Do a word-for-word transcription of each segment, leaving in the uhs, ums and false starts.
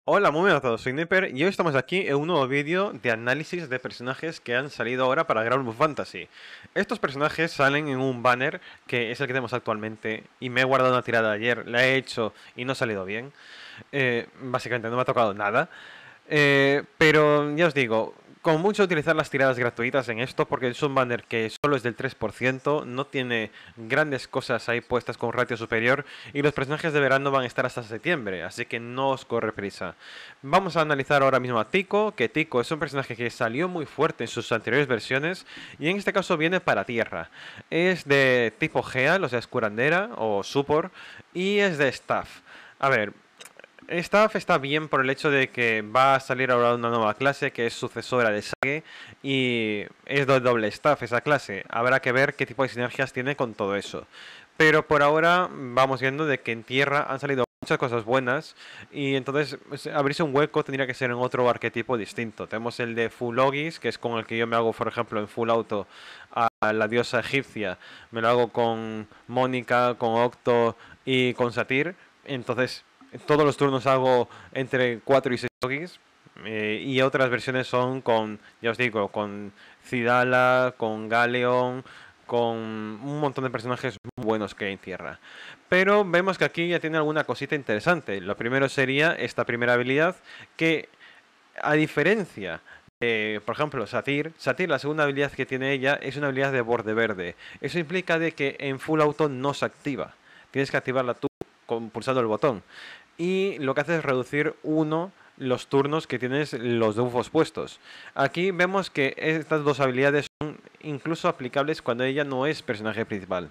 Hola, muy buenas a todos, soy Nipper y hoy estamos aquí en un nuevo vídeo de análisis de personajes que han salido ahora para Grand Blue Fantasy. Estos personajes salen en un banner que es el que tenemos actualmente y me he guardado una tirada ayer, la he hecho y no ha salido bien. Eh, básicamente no me ha tocado nada. Eh, pero ya os digo, con mucho utilizar las tiradas gratuitas en esto, porque es un banner que solo es del tres por ciento, no tiene grandes cosas ahí puestas con ratio superior, y los personajes de verano van a estar hasta septiembre, así que no os corre prisa. Vamos a analizar ahora mismo a Tico, que Tico es un personaje que salió muy fuerte en sus anteriores versiones, y en este caso viene para tierra. Es de tipo Geal, o sea, es curandera o support, y es de staff. A ver, Staff está bien por el hecho de que va a salir ahora una nueva clase que es sucesora de Sage y es de doble staff esa clase. Habrá que ver qué tipo de sinergias tiene con todo eso. Pero por ahora vamos viendo de que en tierra han salido muchas cosas buenas y entonces pues, abrirse un hueco tendría que ser en otro arquetipo distinto. Tenemos el de Full Logis, que es con el que yo me hago, por ejemplo, en Full Auto a la diosa egipcia. Me lo hago con Mónica, con Octo y con Satyr. Entonces todos los turnos hago entre cuatro y seis Logis. Eh, y otras versiones son con, ya os digo, con Cidala, con Galeon, con un montón de personajes muy buenos que hay en tierra. Pero vemos que aquí ya tiene alguna cosita interesante. Lo primero sería esta primera habilidad que, a diferencia de, por ejemplo, Satyr, Satyr, la segunda habilidad que tiene ella es una habilidad de borde verde. Eso implica de que en full auto no se activa. Tienes que activarla tú con, pulsando el botón. Y lo que hace es reducir uno los turnos que tienes los debuffos puestos. Aquí vemos que estas dos habilidades son incluso aplicables cuando ella no es personaje principal.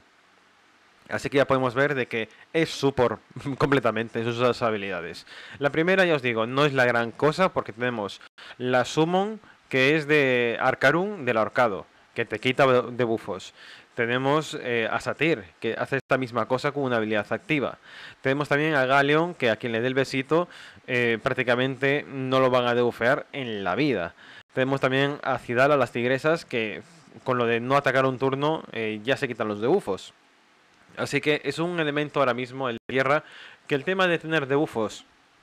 Así que ya podemos ver de que es support completamente sus dos habilidades. La primera, ya os digo, no es la gran cosa porque tenemos la Summon, que es de Arcarun del ahorcado, que te quita debuffos. Tenemos eh, a Satyr, que hace esta misma cosa con una habilidad activa. Tenemos también a Galeon, que a quien le dé el besito eh, prácticamente no lo van a debufear en la vida. Tenemos también a Cidala, las tigresas, que con lo de no atacar un turno eh, ya se quitan los debuffos. Así que es un elemento ahora mismo en tierra que el tema de tener debuffos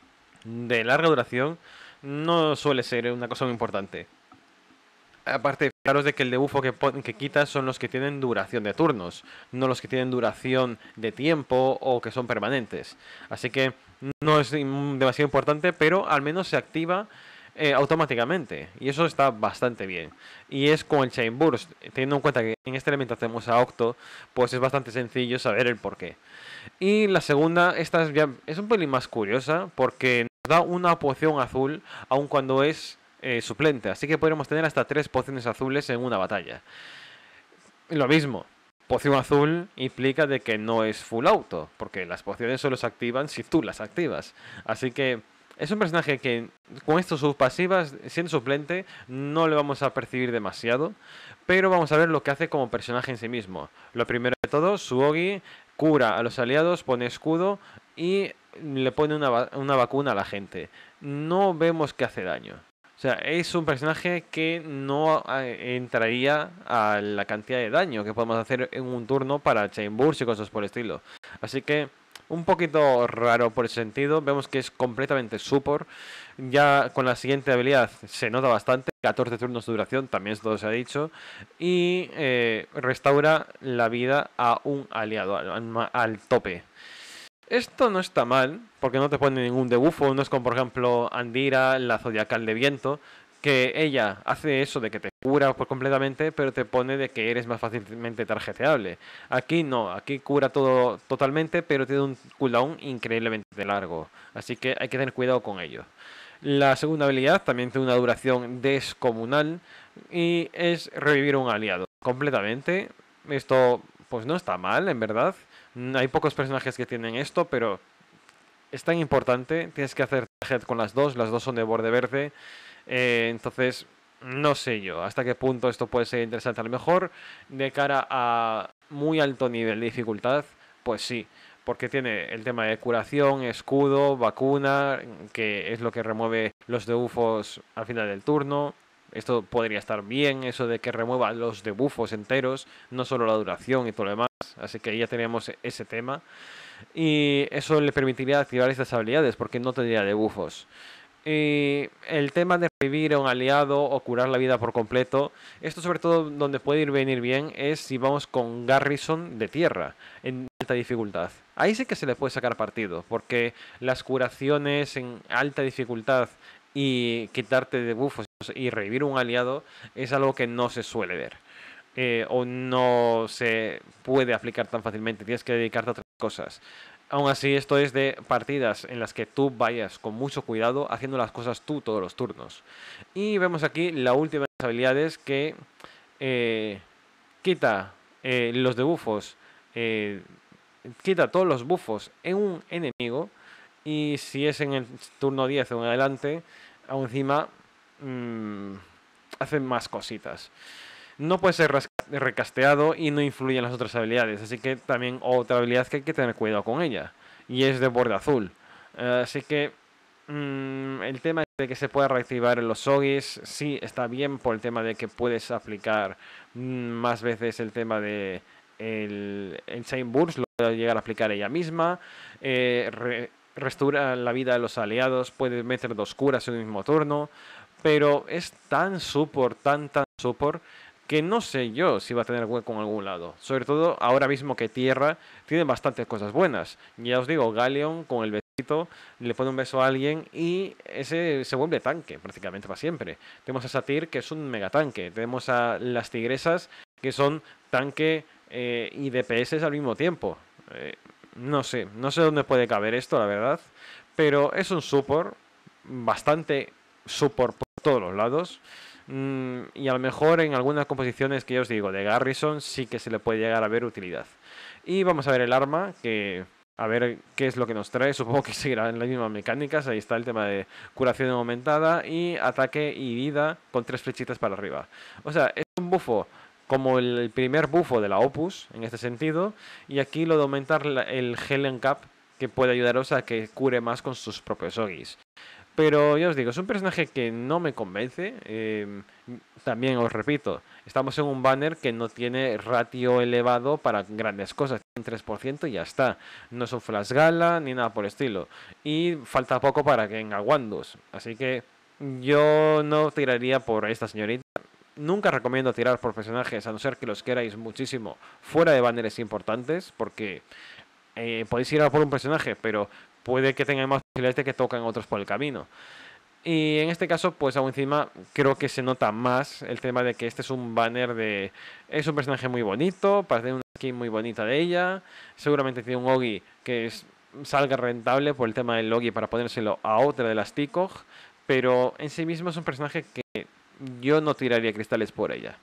de larga duración no suele ser una cosa muy importante. Aparte, fijaros de que el debuffo que, que quitas son los que tienen duración de turnos, no los que tienen duración de tiempo o que son permanentes. Así que no es demasiado importante, pero al menos se activa eh, automáticamente. Y eso está bastante bien. Y es con el Chain Burst. Teniendo en cuenta que en este elemento hacemos a Octo, pues es bastante sencillo saber el porqué. Y la segunda, esta es, ya, es un pelín más curiosa, porque nos da una poción azul, aun cuando es eh, suplente. Así que podríamos tener hasta tres pociones azules en una batalla. Lo mismo, poción azul implica de que no es full auto, porque las pociones solo se activan si tú las activas. Así que es un personaje que con estos subpasivas, siendo suplente, no le vamos a percibir demasiado, pero vamos a ver lo que hace como personaje en sí mismo. Lo primero de todo, su Ogi cura a los aliados, pone escudo y le pone una, va una vacuna a la gente. No vemos que hace daño. O sea, es un personaje que no eh, entraría a la cantidad de daño que podemos hacer en un turno para Chain Burst y cosas por el estilo. Así que un poquito raro por ese sentido. Vemos que es completamente support. Ya con la siguiente habilidad se nota bastante. catorce turnos de duración, también todo se ha dicho. Y eh, restaura la vida a un aliado, al, al tope. Esto no está mal, porque no te pone ningún debuffo, no es como por ejemplo Andira, la Zodiacal de Viento, que ella hace eso de que te cura por completamente, pero te pone de que eres más fácilmente tarjeteable. Aquí no, aquí cura todo totalmente, pero tiene un cooldown increíblemente largo, así que hay que tener cuidado con ello. La segunda habilidad también tiene una duración descomunal y es revivir a un aliado completamente. Esto pues no está mal, en verdad. Hay pocos personajes que tienen esto, pero es tan importante. Tienes que hacer target con las dos. Las dos son de borde verde. Eh, entonces, no sé yo hasta qué punto esto puede ser interesante. A lo mejor de cara a muy alto nivel de dificultad, pues sí. Porque tiene el tema de curación, escudo, vacuna, que es lo que remueve los debuffos al final del turno. Esto podría estar bien, eso de que remueva los debuffos enteros, no solo la duración y todo lo demás. Así que ya teníamos ese tema. Y eso le permitiría activar estas habilidades porque no tendría debuffos. Y el tema de revivir a un aliado o curar la vida por completo, esto sobre todo donde puede ir venir bien es si vamos con Garrison de tierra en alta dificultad. Ahí sí que se le puede sacar partido, porque las curaciones en alta dificultad y quitarte de buffos y revivir un aliado es algo que no se suele ver. Eh, o no se puede aplicar tan fácilmente, tienes que dedicarte a otras cosas. Aún así, esto es de partidas en las que tú vayas con mucho cuidado haciendo las cosas tú todos los turnos. Y vemos aquí la última de las habilidades que eh, quita eh, los debuffos, eh, quita todos los buffos en un enemigo. Y si es en el turno diez o en adelante, aún encima mmm, hace más cositas. No puede ser recasteado y no influye en las otras habilidades, así que también otra habilidad que hay que tener cuidado con ella, y es de borde azul. Uh, así que mmm, el tema de que se pueda reactivar en los Ogis, sí está bien por el tema de que puedes aplicar mmm, más veces el tema de el, el Chain Burst, lo puede llegar a aplicar ella misma, eh, re, restaura la vida de los aliados, puede meter dos curas en el mismo turno, pero es tan support, tan tan support, que no sé yo si va a tener hueco en algún lado. Sobre todo ahora mismo que Tierra tiene bastantes cosas buenas. Ya os digo, Galleon con el besito le pone un beso a alguien y ese se vuelve tanque prácticamente para siempre. Tenemos a Satyr, que es un mega tanque. Tenemos a las tigresas, que son tanque eh, y D P S al mismo tiempo. Eh, no sé, no sé dónde puede caber esto, la verdad. Pero es un support, bastante support por todos los lados. Mm, y a lo mejor en algunas composiciones que yo os digo de Garrison sí que se le puede llegar a ver utilidad. Y vamos a ver el arma, que a ver qué es lo que nos trae. Supongo que seguirá en las mismas mecánicas. Ahí está el tema de curación aumentada y ataque y vida con tres flechitas para arriba. O sea, es un bufo como el primer bufo de la Opus en este sentido. Y aquí lo de aumentar el Helen Cap, que puede ayudaros a que cure más con sus propios Ogis. Pero ya os digo, es un personaje que no me convence. Eh, también os repito, estamos en un banner que no tiene ratio elevado para grandes cosas. Tiene un tres por ciento y ya está. No es un Flash Gala ni nada por el estilo. Y falta poco para que venga Wandus. Así que yo no tiraría por esta señorita. Nunca recomiendo tirar por personajes, a no ser que los queráis muchísimo fuera de banners importantes. Porque eh, podéis ir a por un personaje, pero puede que tengan más posibilidades de que toquen otros por el camino. Y en este caso, pues aún encima creo que se nota más el tema de que este es un banner de... Es un personaje muy bonito, parece una skin muy bonita de ella. Seguramente tiene un Ogi que es, salga rentable por el tema del Ogi para ponérselo a otra de las Tikog. Pero en sí mismo es un personaje que yo no tiraría cristales por ella.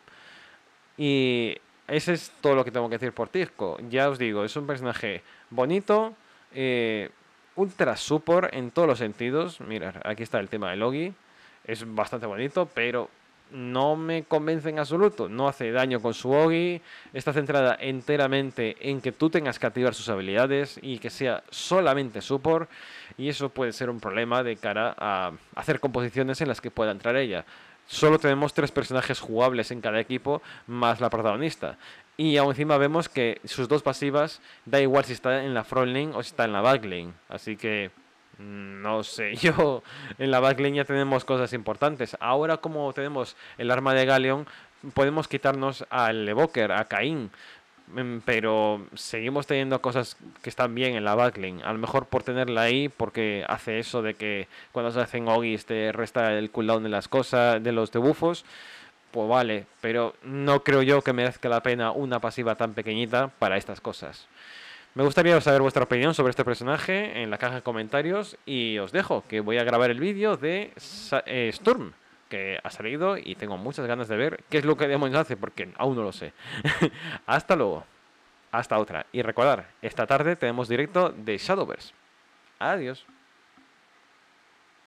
Y ese es todo lo que tengo que decir por Tirco. Ya os digo, es un personaje bonito, eh, ultra support en todos los sentidos. Mirad, aquí está el tema del Logi. Es bastante bonito, pero no me convence en absoluto. No hace daño con su Ogi. Está centrada enteramente en que tú tengas que activar sus habilidades y que sea solamente support. Y eso puede ser un problema de cara a hacer composiciones en las que pueda entrar ella. Solo tenemos tres personajes jugables en cada equipo, más la protagonista. Y aún encima vemos que sus dos pasivas, da igual si está en la front lane o si está en la back lane. Así que, no sé, yo en la back lane ya tenemos cosas importantes. Ahora como tenemos el arma de Galleon, podemos quitarnos al Evoker, a Caín. Pero seguimos teniendo cosas que están bien en la backlane. A lo mejor por tenerla ahí, porque hace eso de que cuando se hacen Ogis te resta el cooldown de las cosas, de los debuffos. Pues vale, pero no creo yo que merezca la pena una pasiva tan pequeñita para estas cosas. Me gustaría saber vuestra opinión sobre este personaje en la caja de comentarios. Y os dejo que voy a grabar el vídeo de eh, Sturm, que ha salido y tengo muchas ganas de ver qué es lo que demonios hace, porque aún no lo sé. Hasta luego. Hasta otra. Y recordar, esta tarde tenemos directo de Shadowverse. Adiós.